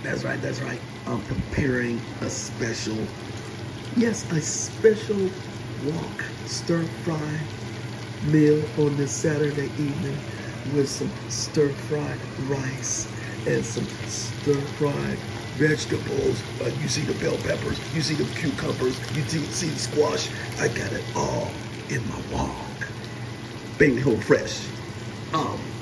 That's right, that's right. I'm preparing a special, yes, a special wok stir-fry meal on this Saturday evening with some stir-fried rice and some stir-fried vegetables. You see the bell peppers, you see the cucumbers, you see the squash. I got it all in my wok. Baby home fresh.